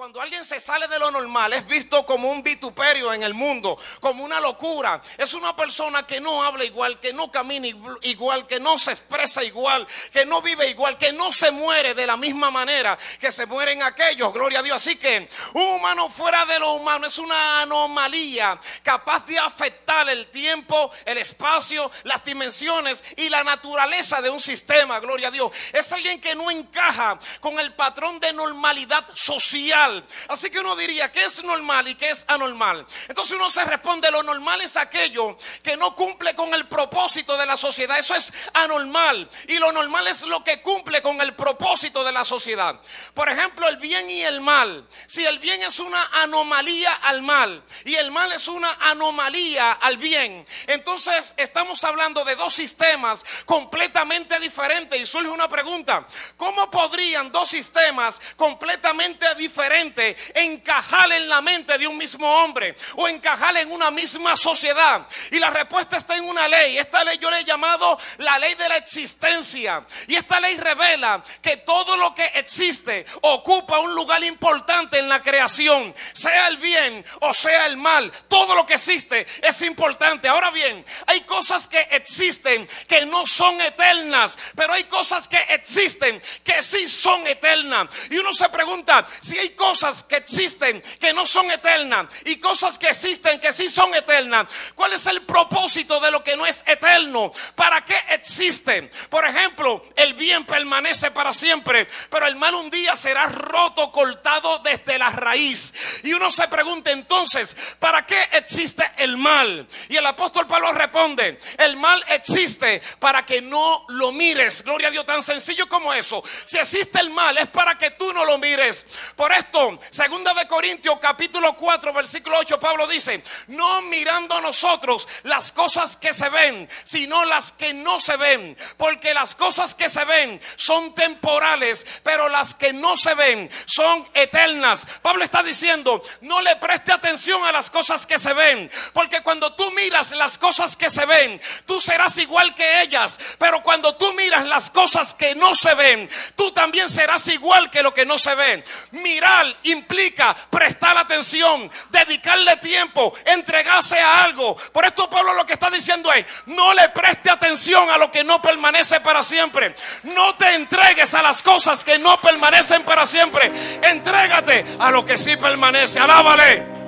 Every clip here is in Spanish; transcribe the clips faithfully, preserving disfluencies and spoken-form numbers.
Cuando alguien se sale de lo normal es visto como un vituperio en el mundo, como una locura. Es una persona que no habla igual, que no camina igual, que no se expresa igual, que no vive igual, que no se muere de la misma manera que se mueren aquellos, gloria a Dios. Así que un humano fuera de lo humano es una anomalía capaz de afectar el tiempo, el espacio, las dimensiones y la naturaleza de un sistema, gloria a Dios. Es alguien que no encaja con el patrón de normalidad social. Así que uno diría, ¿qué es normal y qué es anormal? Entonces uno se responde, lo normal es aquello que no cumple con el propósito de la sociedad. Eso es anormal. Y lo normal es lo que cumple con el propósito de la sociedad. Por ejemplo, el bien y el mal. Si el bien es una anomalía al mal y el mal es una anomalía al bien, entonces estamos hablando de dos sistemas completamente diferentes. Y surge una pregunta, ¿cómo podrían dos sistemas completamente diferentes encajar en la mente de un mismo hombre o encajar en una misma sociedad? Y la respuesta está en una ley. Esta ley yo le he llamado la ley de la existencia, y esta ley revela que todo lo que existe ocupa un lugar importante en la creación, sea el bien o sea el mal. Todo lo que existe es importante. Ahora bien, hay cosas que existen que no son eternas, pero hay cosas que existen que sí son eternas. Y uno se pregunta, si hay cosas que existen que no son eternas y cosas que existen que sí son eternas, ¿cuál es el propósito de lo que no es eterno? ¿Para qué existen? Por ejemplo, el bien permanece para siempre, pero el mal un día será roto, cortado desde la raíz. Y uno se pregunta entonces, ¿para qué existe el mal? Y el apóstol Pablo responde, el mal existe para que no lo mires. Gloria a Dios, tan sencillo como eso. Si existe el mal es para que tú no lo mires. Por esto, segunda de Corintios capítulo cuatro versículo ocho, Pablo dice, no mirando nosotros las cosas que se ven, sino las que no se ven, porque las cosas que se ven son temporales, pero las que no se ven son eternas. Pablo está diciendo, no le preste atención a las cosas que se ven, porque cuando tú miras las cosas que se ven, tú serás igual que ellas, pero cuando tú miras las cosas que no se ven, tú también serás igual que lo que no se ven. Mirar implica prestar atención, dedicarle tiempo, entregarse a algo. Por esto Pablo lo que está diciendo es, no le preste atención a lo que no permanece para siempre. No te entregues a las cosas que no permanecen para siempre. Entrégate a lo que sí permanece. Alábale.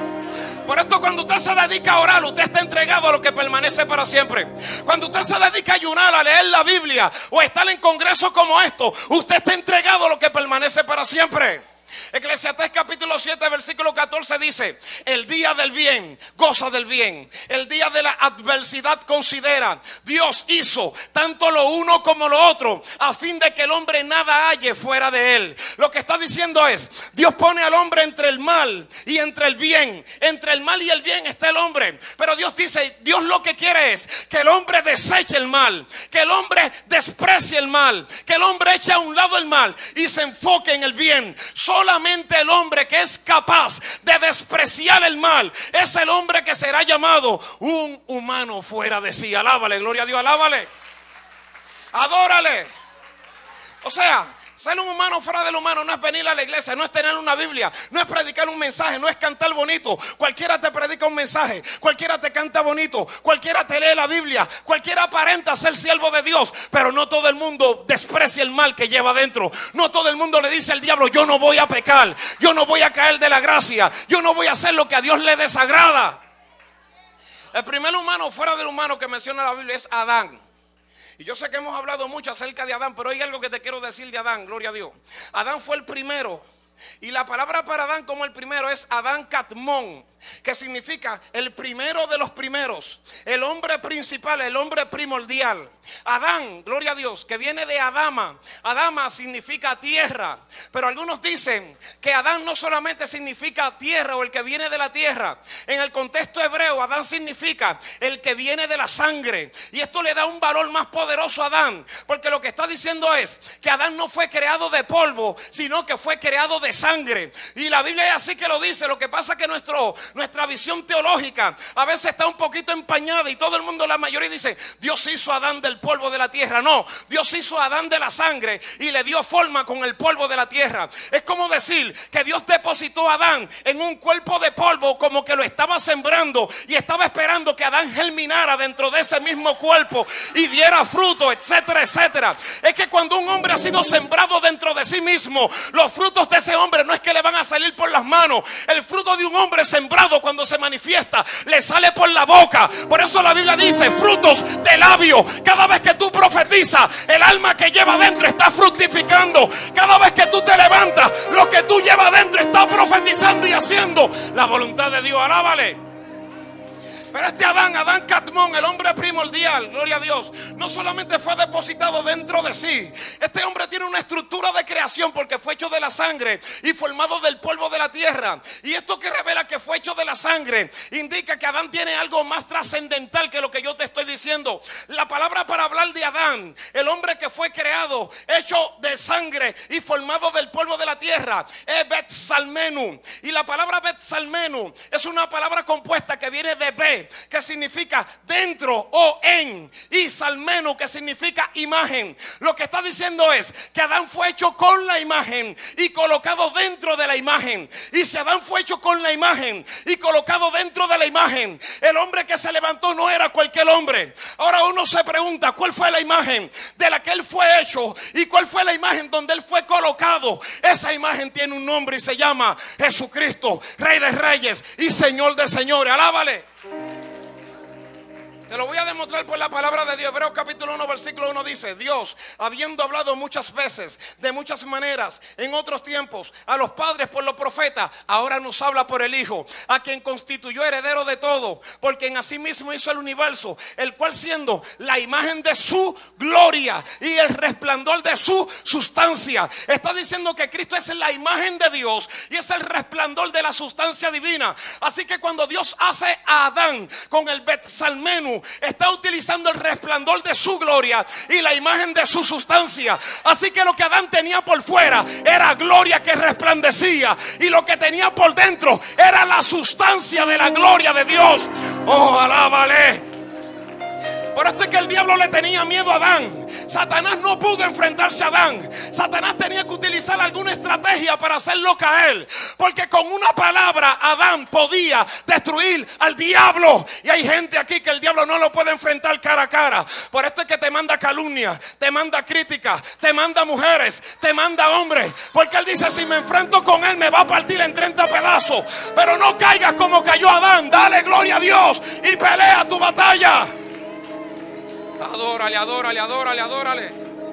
Por esto cuando usted se dedica a orar, usted está entregado a lo que permanece para siempre. Cuando usted se dedica a ayunar, a leer la Biblia o a estar en congresos como esto, usted está entregado a lo que permanece para siempre. Eclesiastés capítulo siete versículo catorce dice, el día del bien, goza del bien. El día de la adversidad considera. Dios hizo tanto lo uno como lo otro a fin de que el hombre nada halle fuera de él. Lo que está diciendo es, Dios pone al hombre entre el mal y entre el bien. Entre el mal y el bien está el hombre. Pero Dios dice, Dios lo que quiere es que el hombre deseche el mal, que el hombre desprecie el mal, que el hombre eche a un lado el mal y se enfoque en el bien. Solamente el hombre que es capaz de despreciar el mal es el hombre que será llamado un humano fuera de sí. Alábale, gloria a Dios, alábale. Adórale. O sea, ser un humano fuera del humano no es venir a la iglesia, no es tener una Biblia, no es predicar un mensaje, no es cantar bonito. Cualquiera te predica un mensaje, cualquiera te canta bonito, cualquiera te lee la Biblia, cualquiera aparenta ser siervo de Dios, pero no todo el mundo desprecia el mal que lleva dentro. No todo el mundo le dice al diablo, yo no voy a pecar, yo no voy a caer de la gracia, yo no voy a hacer lo que a Dios le desagrada. El primer humano fuera del humano que menciona la Biblia es Adán. Y yo sé que hemos hablado mucho acerca de Adán, pero hay algo que te quiero decir de Adán, gloria a Dios. Adán fue el primero. Y la palabra para Adán como el primero es Adán Catmón, que significa el primero de los primeros, el hombre principal, el hombre primordial. Adán, gloria a Dios, que viene de Adama. Adama significa tierra, pero algunos dicen que Adán no solamente significa tierra o el que viene de la tierra. En el contexto hebreo, Adán significa el que viene de la sangre. Y esto le da un valor más poderoso a Adán, porque lo que está diciendo es que Adán no fue creado de polvo, sino que fue creado de de sangre. Y la Biblia es así que lo dice. Lo que pasa es que nuestro, nuestra visión teológica a veces está un poquito empañada y todo el mundo, la mayoría dice, Dios hizo a Adán del polvo de la tierra. No, Dios hizo a Adán de la sangre y le dio forma con el polvo de la tierra. Es como decir que Dios depositó a Adán en un cuerpo de polvo, como que lo estaba sembrando y estaba esperando que Adán germinara dentro de ese mismo cuerpo y diera fruto, etcétera, etcétera. Es que cuando un hombre ha sido sembrado dentro de sí mismo, los frutos de ese hombre no es que le van a salir por las manos. El fruto de un hombre sembrado, cuando se manifiesta, le sale por la boca. Por eso la Biblia dice, frutos de labio. Cada vez que tú profetizas, el alma que lleva dentro está fructificando. Cada vez que tú te levantas, lo que tú llevas dentro está profetizando y haciendo la voluntad de Dios. Alábale. Pero este Adán, Adán Catmón, el hombre primordial, gloria a Dios, no solamente fue depositado dentro de sí. Este hombre tiene una estructura de creación porque fue hecho de la sangre y formado del polvo de la tierra. Y esto que revela que fue hecho de la sangre indica que Adán tiene algo más trascendental que lo que yo te estoy diciendo. La palabra para hablar de Adán, el hombre que fue creado, hecho de sangre y formado del polvo de la tierra, es Bet Salmenu. Y la palabra Bet Salmenu es una palabra compuesta que viene de Bet, que significa dentro o en, y Salmenu, que significa imagen. Lo que está diciendo es que Adán fue hecho con la imagen y colocado dentro de la imagen. Y si Adán fue hecho con la imagen y colocado dentro de la imagen, el hombre que se levantó no era cualquier hombre. Ahora uno se pregunta, ¿cuál fue la imagen de la que él fue hecho? ¿Y cuál fue la imagen donde él fue colocado? Esa imagen tiene un nombre y se llama Jesucristo, Rey de Reyes y Señor de Señores. Alábale. Te lo voy a demostrar por la palabra de Dios. Hebreos capítulo uno versículo uno dice, Dios, habiendo hablado muchas veces, de muchas maneras, en otros tiempos, a los padres por los profetas, ahora nos habla por el Hijo, a quien constituyó heredero de todo, porque en asimismo hizo el universo, el cual siendo la imagen de su gloria y el resplandor de su sustancia. Está diciendo que Cristo es la imagen de Dios y es el resplandor de la sustancia divina. Así que cuando Dios hace a Adán con el Bet Salmenu, está utilizando el resplandor de su gloria y la imagen de su sustancia. Así que lo que Adán tenía por fuera era gloria que resplandecía, y lo que tenía por dentro era la sustancia de la gloria de Dios. Oh, alábale. Por esto es que el diablo le tenía miedo a Adán. Satanás no pudo enfrentarse a Adán. Satanás tenía que utilizar alguna estrategia para hacerlo caer, porque con una palabra Adán podía destruir al diablo. Y hay gente aquí que el diablo no lo puede enfrentar cara a cara. Por esto es que te manda calumnia, te manda crítica, te manda mujeres, te manda hombres, porque él dice, si me enfrento con él me va a partir en treinta pedazos. Pero no caigas como cayó Adán. Dale gloria a Dios y pelea tu batalla. Adórale, adórale, adórale, adórale.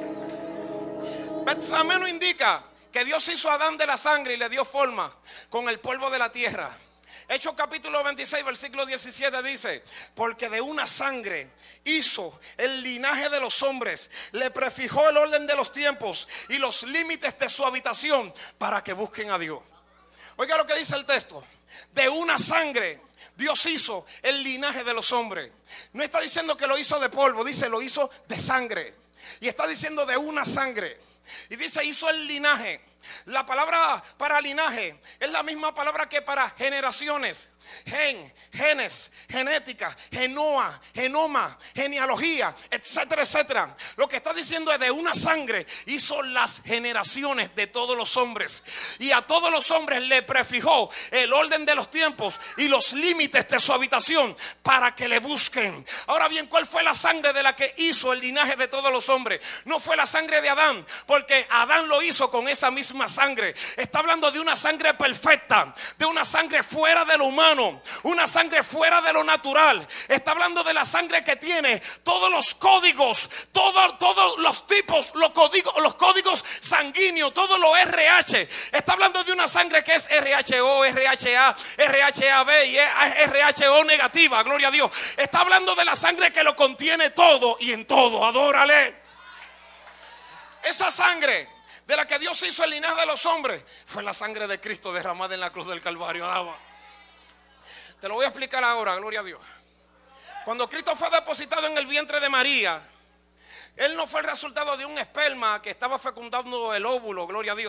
Bet Salmenu indica que Dios hizo a Adán de la sangre y le dio forma con el polvo de la tierra. Hechos capítulo veintiséis versículo diecisiete dice, porque de una sangre hizo el linaje de los hombres, le prefijó el orden de los tiempos y los límites de su habitación para que busquen a Dios. Oiga lo que dice el texto. De una sangre Dios hizo el linaje de los hombres. No está diciendo que lo hizo de polvo, dice lo hizo de sangre. Y está diciendo de una sangre. Y dice hizo el linaje. La palabra para linaje es la misma palabra que para generaciones. Gen, genes, genética, genoa, genoma, genealogía, etcétera, etcétera. Lo que está diciendo es de una sangre hizo las generaciones de todos los hombres. Y a todos los hombres le prefijó el orden de los tiempos y los límites de su habitación para que le busquen. Ahora bien, ¿cuál fue la sangre de la que hizo el linaje de todos los hombres? No fue la sangre de Adán, porque Adán lo hizo con esa misma sangre. Está hablando de una sangre perfecta, de una sangre fuera de lo humano, una sangre fuera de lo natural. Está hablando de la sangre que tiene todos los códigos, todos, todos los tipos, los códigos, los códigos sanguíneos, todos los R H. Está hablando de una sangre que es R H O, R H A, R H A B y R H O negativa, gloria a Dios. Está hablando de la sangre que lo contiene todo y en todo. Adórale. Esa sangre de la que Dios hizo el linaje de los hombres fue la sangre de Cristo derramada en la cruz del Calvario. Alaba. Te lo voy a explicar ahora, gloria a Dios. Cuando Cristo fue depositado en el vientre de María, Él no fue el resultado de un esperma que estaba fecundando el óvulo, gloria a Dios.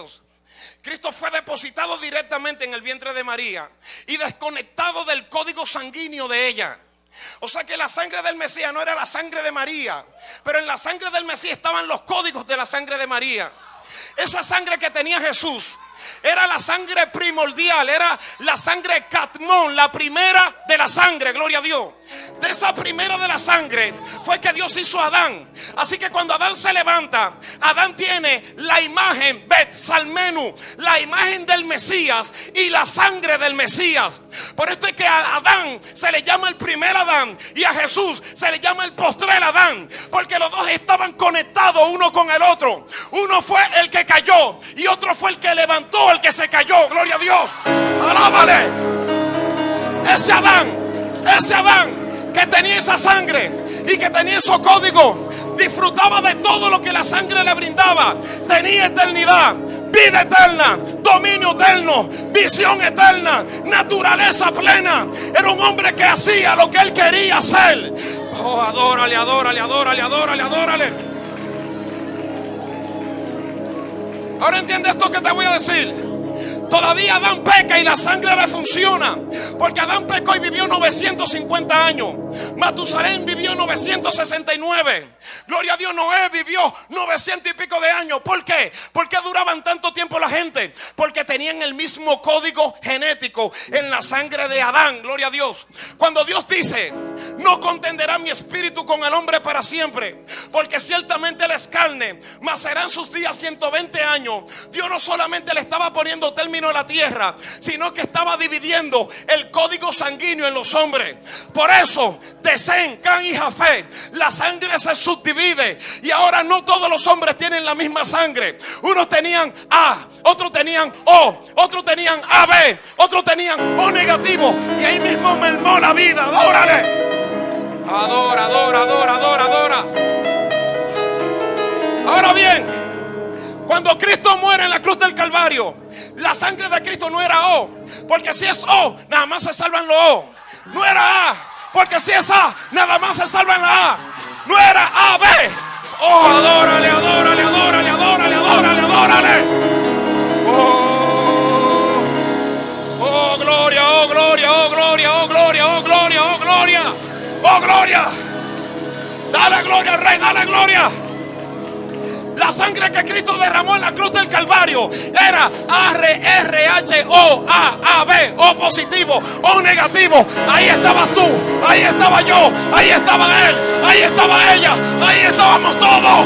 Cristo fue depositado directamente en el vientre de María y desconectado del código sanguíneo de ella. O sea que la sangre del Mesías no era la sangre de María, pero en la sangre del Mesías estaban los códigos de la sangre de María. Esa sangre que tenía Jesús era la sangre primordial, era la sangre catmón, la primera de la sangre, gloria a Dios. De esa primera de la sangre fue que Dios hizo a Adán. Así que cuando Adán se levanta, Adán tiene la imagen Bet Salmenu, la imagen del Mesías y la sangre del Mesías. Por esto es que a Adán se le llama el primer Adán y a Jesús se le llama el postrer Adán, porque los dos estaban conectados uno con el otro. Uno fue el que cayó y otro fue el que levantó el que se cayó, gloria a Dios. Alábale. Ese Adán, ese Adán que tenía esa sangre y que tenía esos códigos, disfrutaba de todo lo que la sangre le brindaba. Tenía eternidad, vida eterna, dominio eterno, visión eterna, naturaleza plena. Era un hombre que hacía lo que él quería hacer. Oh, adórale, adórale, adórale, adórale, adórale. Ahora entiende esto que te voy a decir. Todavía Adán peca y la sangre le funciona, porque Adán pecó y vivió novecientos cincuenta años. Matusalén vivió novecientos sesenta y nueve. Gloria a Dios, Noé vivió novecientos y pico de años. ¿Por qué? ¿Por qué duraban tanto tiempo la gente? Porque tenían el mismo código genético en la sangre de Adán. Gloria a Dios. Cuando Dios dice: no contenderá mi espíritu con el hombre para siempre, porque ciertamente él es carne, mas serán sus días ciento veinte años. Dios no solamente le estaba poniendo término a la tierra, sino que estaba dividiendo el código sanguíneo en los hombres. Por eso, de Sem, Cam y Jafet, la sangre se subdivide. Y ahora no todos los hombres tienen la misma sangre. Unos tenían A, otros tenían O, otros tenían A B, otros tenían O negativo. Y ahí mismo mermó la vida. Adórale. Adora, adora, adora, adora, adora. Ahora bien, cuando Cristo muere en la cruz del Calvario, la sangre de Cristo no era O, porque si es O, nada más se salvan los O. No era A, porque si es A, nada más se salvan la A. No era A B. Oh, adórale, adórale, adórale, adórale, adórale, adórale. Oh, oh, gloria, oh, gloria, oh, gloria, oh, gloria, oh, gloria, oh, gloria. Oh, gloria. Dale gloria al Rey, dale gloria. La sangre que Cristo derramó en la cruz del Calvario era R H O A A B, O positivo, O negativo. Ahí estabas tú, ahí estaba yo, ahí estaba él, ahí estaba ella, ahí estábamos todos.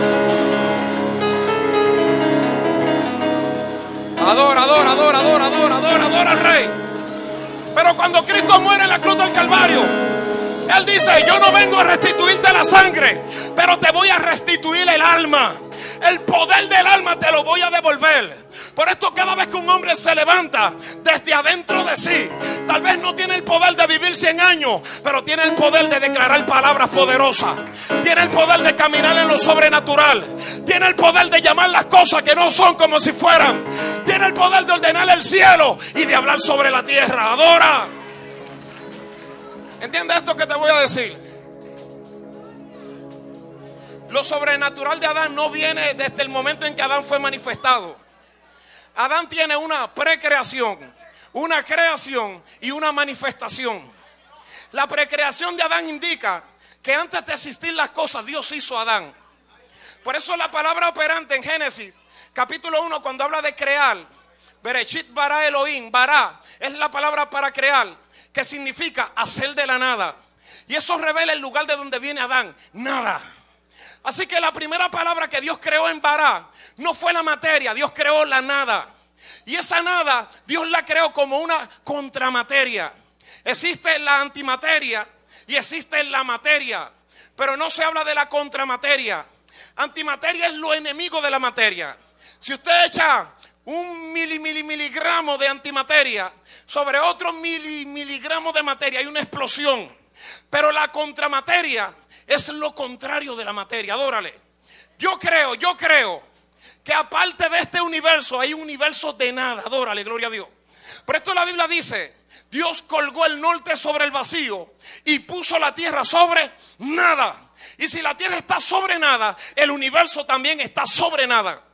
Adora, adora, adora, adora, adora, adora, adora al Rey. Pero cuando Cristo muere en la cruz del Calvario, Él dice: yo no vengo a restituirte la sangre, pero te voy a restituir el alma. El poder del alma te lo voy a devolver. Por esto, cada vez que un hombre se levanta desde adentro de sí, tal vez no tiene el poder de vivir cien años, pero tiene el poder de declarar palabras poderosas. Tiene el poder de caminar en lo sobrenatural. Tiene el poder de llamar las cosas que no son como si fueran. Tiene el poder de ordenar el cielo y de hablar sobre la tierra. Adora. ¿Entiendes esto que te voy a decir? Lo sobrenatural de Adán no viene desde el momento en que Adán fue manifestado. Adán tiene una precreación, una creación y una manifestación. La precreación de Adán indica que antes de existir las cosas, Dios hizo a Adán. Por eso la palabra operante en Génesis, capítulo uno, cuando habla de crear, Bereshit bara Elohim, bara, es la palabra para crear, que significa hacer de la nada. Y eso revela el lugar de donde viene Adán, nada. Así que la primera palabra que Dios creó en Bará no fue la materia, Dios creó la nada. Y esa nada Dios la creó como una contramateria. Existe la antimateria y existe la materia, pero no se habla de la contramateria. Antimateria es lo enemigo de la materia. Si usted echa un mili, mili, miligramo de antimateria sobre otro mili, miligramo de materia, hay una explosión. Pero la contramateria es lo contrario de la materia. Adórale. Yo creo, yo creo que aparte de este universo hay un universo de nada. Adórale, gloria a Dios. Por esto la Biblia dice: Dios colgó el norte sobre el vacío y puso la tierra sobre nada. Y si la tierra está sobre nada, el universo también está sobre nada.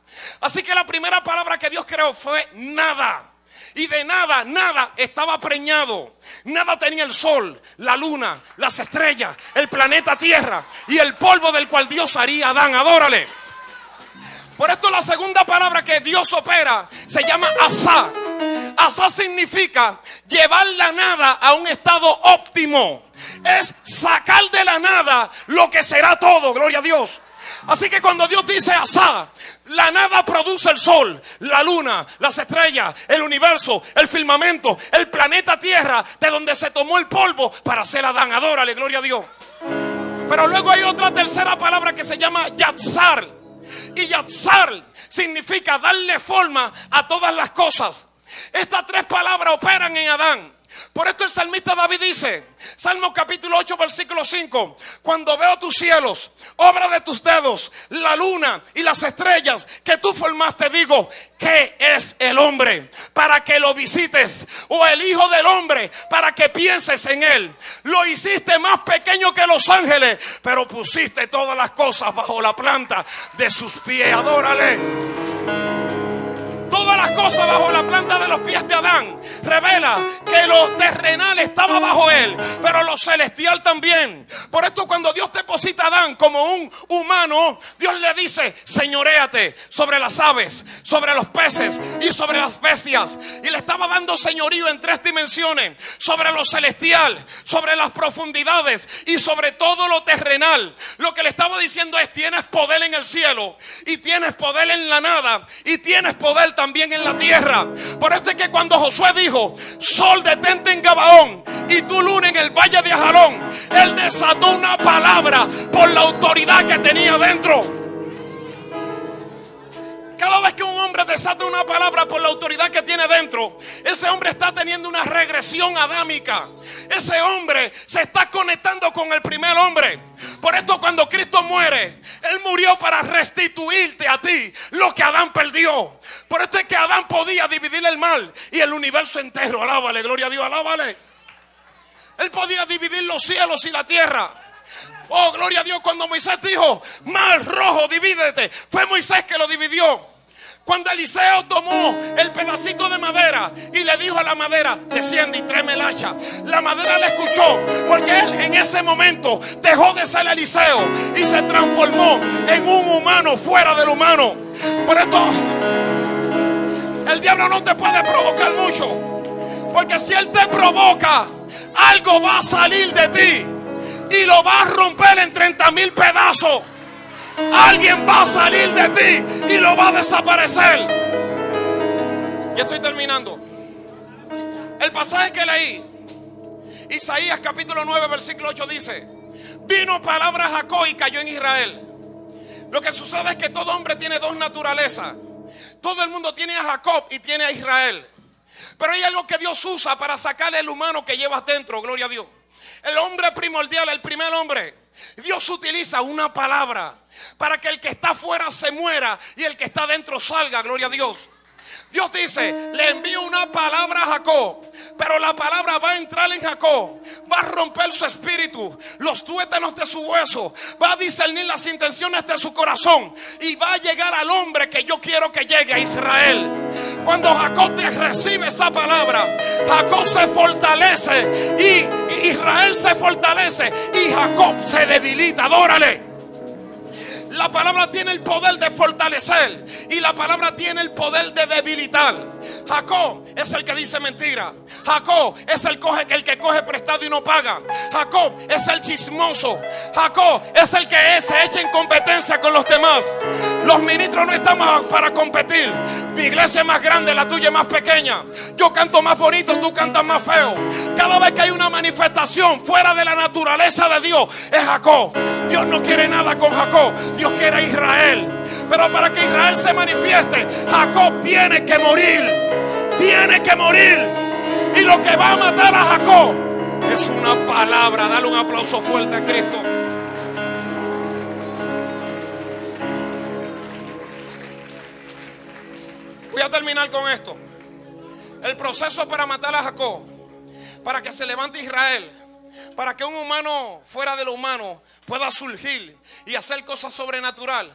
Así que la primera palabra que Dios creó fue nada. Y de nada, nada estaba preñado. Nada tenía el sol, la luna, las estrellas, el planeta Tierra y el polvo del cual Dios haría a Adán. Adórale. Por esto la segunda palabra que Dios opera se llama asá. Asá significa llevar la nada a un estado óptimo. Es sacar de la nada lo que será todo. Gloria a Dios. Así que cuando Dios dice asá, la nada produce el sol, la luna, las estrellas, el universo, el firmamento, el planeta Tierra, de donde se tomó el polvo para hacer Adán. Adórale, gloria a Dios. Pero luego hay otra tercera palabra que se llama yatzar. Y yatzar significa darle forma a todas las cosas. Estas tres palabras operan en Adán. Por esto el salmista David dice, Salmo capítulo ocho, versículo cinco: cuando veo tus cielos, obra de tus dedos, la luna y las estrellas que tú formaste, digo, ¿qué es el hombre para que lo visites? O el hijo del hombre para que pienses en él. Lo hiciste más pequeño que los ángeles, pero pusiste todas las cosas bajo la planta de sus pies. Adórale. Todas las cosas bajo la planta de los pies de Adán revela que lo terrenal estaba bajo él, pero lo celestial también. Por esto cuando Dios deposita a Adán como un humano, Dios le dice, señoréate sobre las aves, sobre los peces y sobre las bestias. Y le estaba dando señorío en tres dimensiones: sobre lo celestial, sobre las profundidades y sobre todo lo terrenal. Lo que le estaba diciendo es, tienes poder en el cielo y tienes poder en la nada y tienes poder también en la tierra. Por esto es que cuando Josué dijo, sol detente en Gabaón y tu luna en el valle de Ajalón, él desató una palabra por la autoridad que tenía dentro. Cada vez que un hombre desata una palabra por la autoridad que tiene dentro, ese hombre está teniendo una regresión adámica. Ese hombre se está conectando con el primer hombre. Por esto cuando Cristo muere, Él murió para restituirte a ti lo que Adán perdió. Por esto es que Adán podía dividir el mal y el universo entero. Alábale, gloria a Dios, alábale. Él podía dividir los cielos y la tierra. Oh, gloria a Dios. Cuando Moisés dijo, mar rojo, divídete, fue Moisés que lo dividió. Cuando Eliseo tomó el pedacito de madera y le dijo a la madera, desciende y tráeme el hacha, la madera le escuchó, porque él en ese momento dejó de ser Eliseo y se transformó en un humano fuera del humano. Por esto el diablo no te puede provocar mucho, porque si él te provoca, algo va a salir de ti y lo va a romper en treinta mil pedazos. Alguien va a salir de ti y lo va a desaparecer. Ya estoy terminando. El pasaje que leí, Isaías capítulo nueve, versículo ocho dice, vino palabra a Jacob y cayó en Israel. Lo que sucede es que todo hombre tiene dos naturalezas. Todo el mundo tiene a Jacob y tiene a Israel. Pero hay algo que Dios usa para sacar el humano que llevas dentro, gloria a Dios. El hombre primordial, el primer hombre, Dios utiliza una palabra para que el que está afuera se muera y el que está dentro salga, gloria a Dios. Dios dice, le envío una palabra a Jacob, pero la palabra va a entrar en Jacob, va a romper su espíritu, los tuétanos de su hueso, va a discernir las intenciones de su corazón y va a llegar al hombre que yo quiero que llegue, a Israel. Cuando Jacob te recibe esa palabra, Jacob se fortalece y Israel se fortalece y Jacob se debilita. Adórale. La palabra tiene el poder de fortalecer y la palabra tiene el poder de debilitar. Jacob es el que dice mentira. Jacob es el, coge, el que coge prestado y no paga. Jacob es el chismoso. Jacob es el que se echa en competencia con los demás. Los ministros no estamos para competir. Mi iglesia es más grande, la tuya es más pequeña. Yo canto más bonito, tú cantas más feo. Cada vez que hay una manifestación fuera de la naturaleza de Dios, es Jacob. Dios no quiere nada con Jacob. Dios quiere a Israel. Pero para que Israel se manifieste, Jacob tiene que morir. Tiene que morir. Y lo que va a matar a Jacob es una palabra. Dale un aplauso fuerte a Cristo. Voy a terminar con esto. El proceso para matar a Jacob, para que se levante Israel, para que un humano fuera de lo humano pueda surgir y hacer cosas sobrenaturales,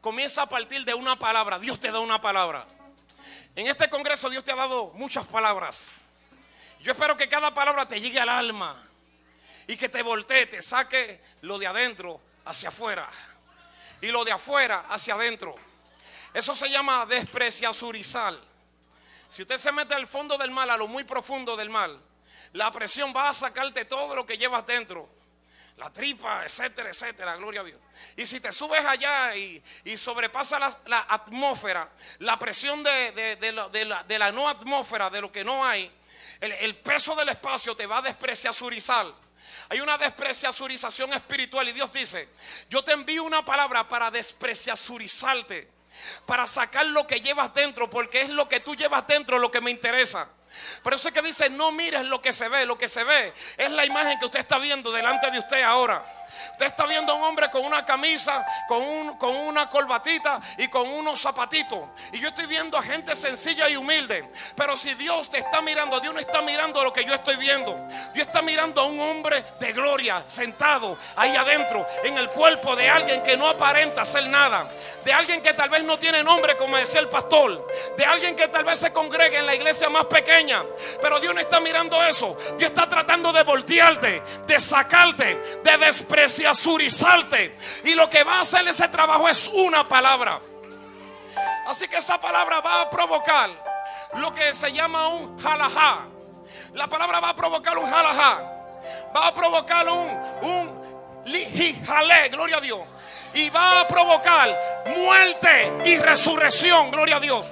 comienza a partir de una palabra. Dios te da una palabra. En este congreso Dios te ha dado muchas palabras. Yo espero que cada palabra te llegue al alma y que te voltee, te saque lo de adentro hacia afuera y lo de afuera hacia adentro. Eso se llama despreciazurizar. Si usted se mete al fondo del mal, a lo muy profundo del mal, la presión va a sacarte todo lo que llevas dentro. La tripa, etcétera, etcétera, gloria a Dios. Y si te subes allá y, y sobrepasa la, la atmósfera, la presión de, de, de, la, de, la, de la no atmósfera, de lo que no hay, el, el peso del espacio te va a despreciazurizar. Hay una despreciazurización espiritual y Dios dice, yo te envío una palabra para despreciazurizarte, para sacar lo que llevas dentro, porque es lo que tú llevas dentro lo que me interesa. Por eso es que dice, no mires lo que se ve. Lo que se ve es la imagen que usted está viendo delante de usted ahora. Usted está viendo a un hombre con una camisa, con, un, con una corbatita y con unos zapatitos. Y yo estoy viendo a gente sencilla y humilde. Pero si Dios te está mirando, Dios no está mirando lo que yo estoy viendo. Dios está mirando a un hombre de gloria sentado ahí adentro, en el cuerpo de alguien que no aparenta ser nada. De alguien que tal vez no tiene nombre, como decía el pastor. De alguien que tal vez se congregue en la iglesia más pequeña. Pero Dios no está mirando eso. Dios está tratando de voltearte, de sacarte, de despreciar, azurizarte, y lo que va a hacer ese trabajo es una palabra. Así que esa palabra va a provocar lo que se llama un jalajá. La palabra va a provocar un jalajá, va a provocar un un lijale, gloria a Dios, y va a provocar muerte y resurrección, gloria a Dios.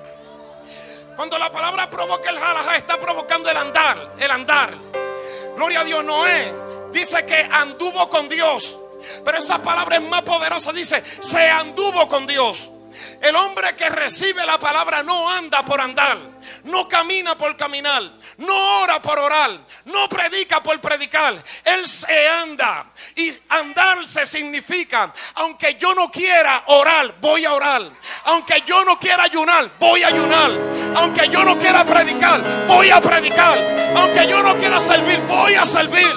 Cuando la palabra provoca el jalajá, está provocando el andar, el andar. Gloria a Dios. Noé dice que anduvo con Dios, pero esa palabra es más poderosa. Dice, se anduvo con Dios. El hombre que recibe la palabra no anda por andar, no camina por caminar, no ora por orar, no predica por predicar. Él se anda. Y andarse significa, aunque yo no quiera orar, voy a orar. Aunque yo no quiera ayunar, voy a ayunar. Aunque yo no quiera predicar, voy a predicar. Aunque yo no quiera servir, voy a servir.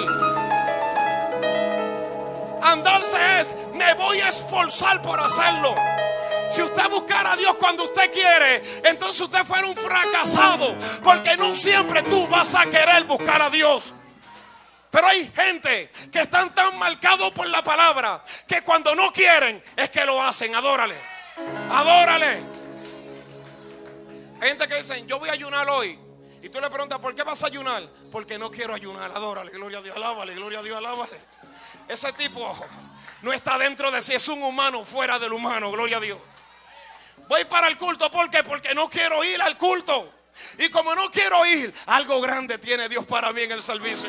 Andarse es, me voy a esforzar por hacerlo. Si usted buscara a Dios cuando usted quiere, entonces usted fuera un fracasado, porque no siempre tú vas a querer buscar a Dios. Pero hay gente que están tan marcados por la palabra que cuando no quieren es que lo hacen. Adórale, adórale. Hay gente que dicen, yo voy a ayunar hoy. Y tú le preguntas, ¿por qué vas a ayunar? Porque no quiero ayunar. Adórale, gloria a Dios, alábale, gloria a Dios, alábale. Ese tipo no está dentro de sí, es un humano fuera del humano, gloria a Dios. Voy para el culto, ¿por qué? Porque no quiero ir al culto. Y como no quiero ir, algo grande tiene Dios para mí en el servicio.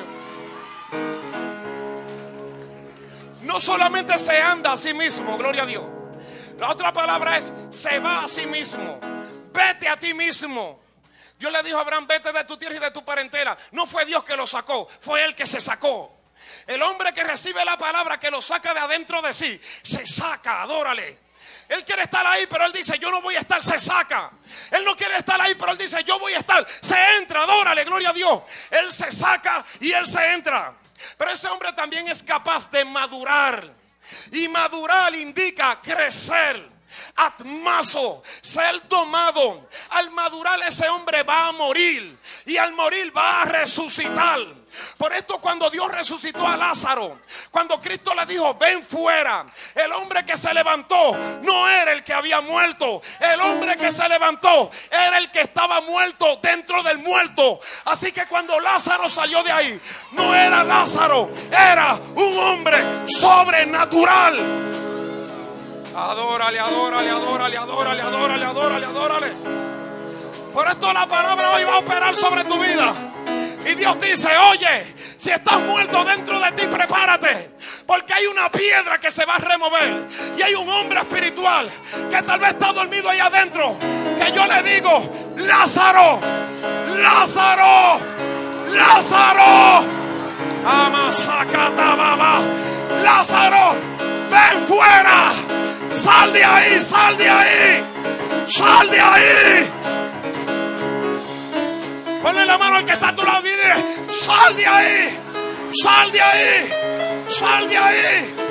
No solamente se anda a sí mismo, gloria a Dios. La otra palabra es, se va a sí mismo. Vete a ti mismo. Dios le dijo a Abraham, vete de tu tierra y de tu parentela. No fue Dios que lo sacó, fue él que se sacó. El hombre que recibe la palabra, que lo saca de adentro de sí, se saca, adórale. Él quiere estar ahí, pero él dice, yo no voy a estar, se saca. Él no quiere estar ahí, pero él dice, yo voy a estar, se entra, adórale, gloria a Dios. Él se saca y él se entra. Pero ese hombre también es capaz de madurar. Y madurar indica crecer. Atmazo, ser domado. Al madurar ese hombre va a morir, y al morir va a resucitar. Por esto cuando Dios resucitó a Lázaro, cuando Cristo le dijo ven fuera, el hombre que se levantó no era el que había muerto. El hombre que se levantó era el que estaba muerto dentro del muerto. Así que cuando Lázaro salió de ahí, no era Lázaro, era un hombre sobrenatural. Adórale, adórale, adórale, adórale, adórale, adórale, adórale. Por esto la palabra hoy va a operar sobre tu vida. Y Dios dice, oye, si estás muerto dentro de ti, prepárate. Porque hay una piedra que se va a remover. Y hay un hombre espiritual que tal vez está dormido ahí adentro. Que yo le digo, Lázaro, Lázaro, Lázaro, Amasacata baba, Lázaro, ven fuera. Sal de ahí, sal de ahí, sal de ahí. Ponle la mano al que está a tu lado y dile, sal de ahí, sal de ahí, sal de ahí.